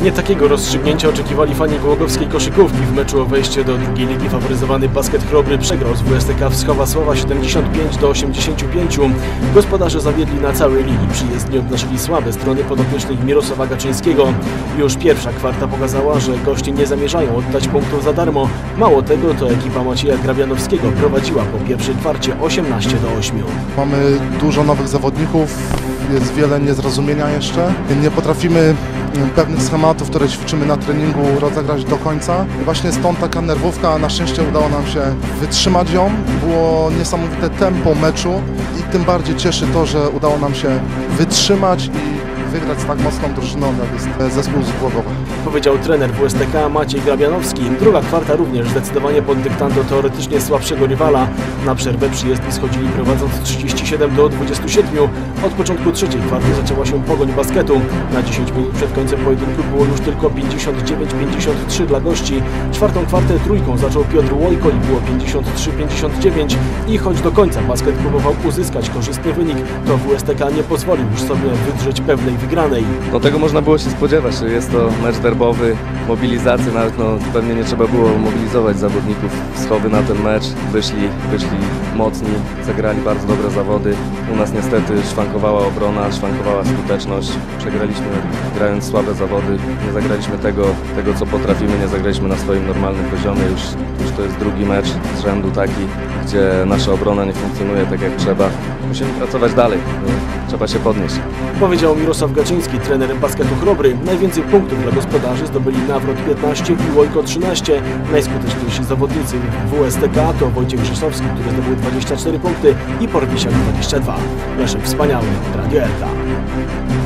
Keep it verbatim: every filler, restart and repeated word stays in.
Nie takiego rozstrzygnięcia oczekiwali fani głogowskiej koszykówki. W meczu o wejście do drugiej ligi faworyzowany Basket Chrobry przegrał z W S T K Wschowa-Sława siedemdziesiąt pięć do osiemdziesięciu pięciu. Gospodarze zawiedli na całej linii. Przyjezdni odnosili słabe strony podopiecznych Mirosława Gaczyńskiego. Już pierwsza kwarta pokazała, że goście nie zamierzają oddać punktów za darmo. Mało tego, to ekipa Macieja Grabianowskiego prowadziła po pierwszej kwarcie osiemnaście do ośmiu. Mamy dużo nowych zawodników, jest wiele niezrozumienia jeszcze. Nie potrafimy pewnych schematów, które ćwiczymy na treningu, rozegrać do końca. I właśnie stąd taka nerwówka, na szczęście udało nam się wytrzymać ją. Było niesamowite tempo meczu i tym bardziej cieszy to, że udało nam się wytrzymać i wygrać z tak mocną drużyną, jak jest zespół z Głogowa. Powiedział trener W S T K Maciej Grabianowski. Druga kwarta również zdecydowanie pod dyktando teoretycznie słabszego rywala. Na przerwę przyjezdni schodzili prowadząc trzydzieści siedem do dwudziestu siedmiu. Od początku trzeciej kwarty zaczęła się pogoń basketu. Na dziesięć minut przed końcem pojedynku było już tylko pięćdziesiąt dziewięć pięćdziesiąt trzy dla gości. Czwartą kwartę trójką zaczął Piotr Łojko i było pięćdziesiąt trzy pięćdziesiąt dziewięć. I choć do końca basket próbował uzyskać korzystny wynik, to W S T K nie pozwolił już sobie wydrzeć pewnej wygranej. No tego można było się spodziewać, że jest to mecz derbowy, mobilizacja, nawet no, pewnie nie trzeba było mobilizować zawodników Wschowy na ten mecz. Wyszli, wyszli mocni, zagrali bardzo dobre zawody. U nas niestety szwankowała obrona, szwankowała skuteczność. Przegraliśmy grając słabe zawody, nie zagraliśmy tego, tego co potrafimy, nie zagraliśmy na swoim normalnym poziomie. Już, już to jest drugi mecz z rzędu taki, gdzie nasza obrona nie funkcjonuje tak jak trzeba. Musimy pracować dalej, trzeba się podnieść. Powiedział Mirosław Gaczyński, trener Basketu Chrobry. Najwięcej punktów dla gospodarzy zdobyli Nawrot piętnaście i Łojko trzynaście. Najskuteczniejsi zawodnicy W S T K to Wojciech Grzesowski, który zdobył dwadzieścia cztery punkty i Porwisiak dwadzieścia dwa. Leszek Wspaniały, Radio Elta.